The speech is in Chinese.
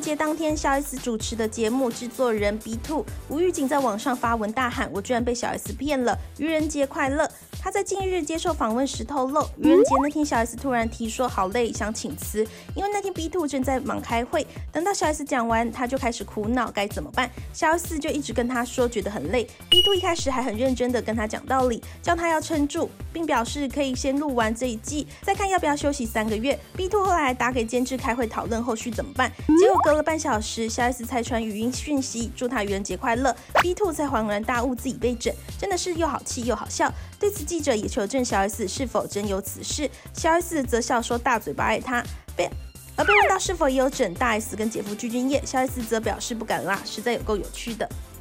节当天，小 S 主持的节目制作人 B2 吴玉景在网上发文大喊：“我居然被小 S 骗了，愚人节快乐！”他在近日接受访问时透露，愚人节那天小 S 突然提说好累，想请辞，因为那天 B2 正在忙开会。等到小 S 讲完，他就开始苦恼该怎么办。小 S 就一直跟他说觉得很累。B2 一开始还很认真的跟他讲道理，叫他要撑住，并表示可以先录完这一季，再看要不要休息3个月。B2 后来还打给监制开会讨论后续怎么办。结果隔了半小时，小 S 才传语音讯息祝他愚人节快乐。B2 才恍然大悟自己被整，真的是又好气又好笑。对此，记者也求证小 S 是否真有此事，小 S 则笑说大嘴巴爱他。而被问到是否也有整大 S 跟姐夫具俊晔，小 S 则表示不敢啦，实在有够有趣的。